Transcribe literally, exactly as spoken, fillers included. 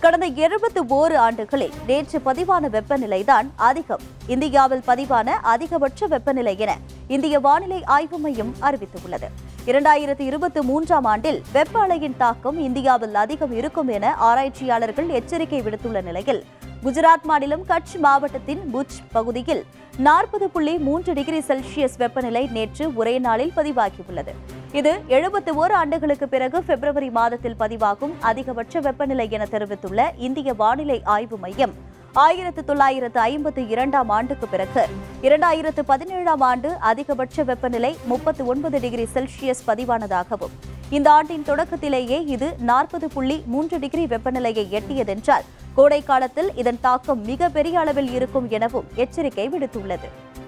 கடந்த எழுபத்து ஓரு ஆண்டுகளில் நேற்று பதிவான வெப்பநிலைதான் அதிகம். இந்தியாவில் பதிவான அதிகபட்ச வெப்பநிலை என இந்திய வானிலை ஆய்வு மையம் அறிவித்துள்ளது. இரண்டாயிரத்தி இருபத்தி மூன்றாம் ஆண்டில் வெப்ப அலையின் தாக்கம் இந்தியாவில் அதிகம் இருக்கும் என ஆராய்ச்சியாளர்கள் எச்சரிக்கை விடுத்துள்ள நிலையில், குஜராத் மாநிலம் கட்ச் மாவட்டத்தின் புஜ் பகுதியில் நாற்பது புள்ளி மூன்று டிகிரி செல்சியஸ் வெப்பநிலை நேற்று ஒரே நாளில் பதிவாகியுள்ளது. இது எழுபத்தி ஓரு ஆண்டுகளுக்கு பிறகு பிப்ரவரி மாதத்தில் பதிவாகும் அதிகபட்ச வெப்பநிலை என தெரிவித்துள்ள இந்திய வானிலை ஆய்வு மையம், ஆயிரத்து தொள்ளாயிரத்து ஐம்பத்தி இரண்டாம் ஆண்டுக்கு பிறகு இரண்டாயிரத்து பதினேழாம் ஆண்டு அதிகபட்ச வெப்பநிலை முப்பத்தி ஒன்பது டிகிரி செல்சியஸ் பதிவானதாகவும், இந்த ஆண்டின் தொடக்கத்திலேயே இது நாற்பது புள்ளி மூன்று டிகிரி வெப்பநிலையை எட்டியதென்றால் கோடை காலத்தில் இதன் தாக்கம் மிக பெரிய அளவில் இருக்கும் எனவும் எச்சரிக்கை விடுத்துள்ளது.